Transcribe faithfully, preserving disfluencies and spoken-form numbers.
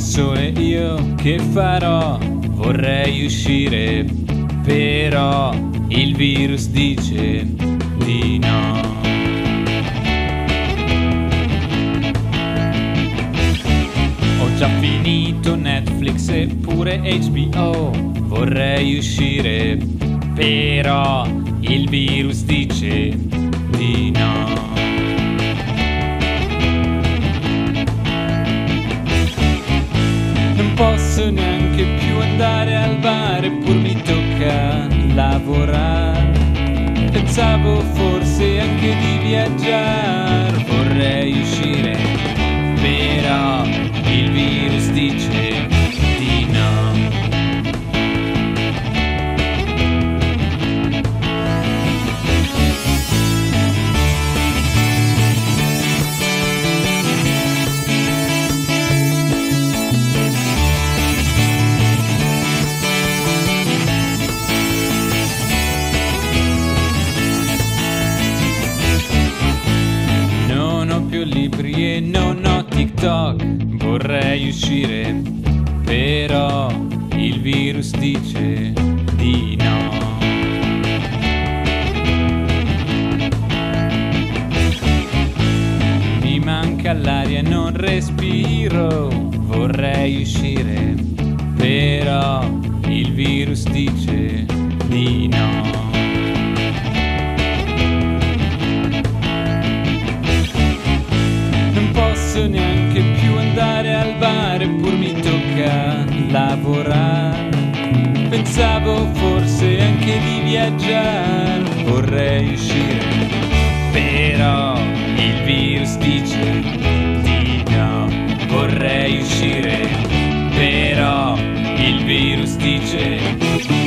Adesso è io che farò, vorrei uscire, però il virus dice di no. Ho già finito Netflix e pure H B O, vorrei uscire, però il virus dice di no. Non posso neanche più andare al bar, eppur mi tocca lavorare. Pensavo forse anche di viaggiare, vorrei uscire, però il virus dice di no. Libri e non ho TikTok, vorrei uscire, però il virus dice di no. Mi manca l'aria, non respiro, vorrei uscire, però il virus dice di no. Neanche più andare al bar, eppur mi tocca lavorare. Pensavo forse anche di viaggiare, vorrei uscire, però il virus dice di no. Vorrei uscire, però il virus dice